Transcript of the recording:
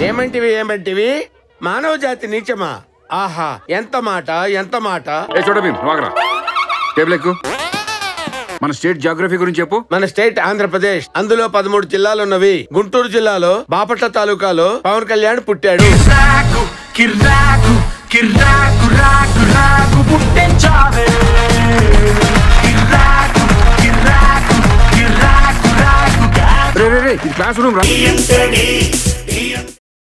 ఏమంటివి మానవ జాతి నీచమా? ఆహా, ఎంత మాట ఎంత మాట. మన స్టేట్ జాగ్రఫీ గురించి చెప్పు. మన స్టేట్ ఆంధ్రప్రదేశ్. అందులో 13 జిల్లాలు ఉన్నవి. గుంటూరు జిల్లాలో బాపట్ల తాలూకాలో పవన్ కళ్యాణ్ పుట్టాడు. క్లాస్ రూమ్ రా.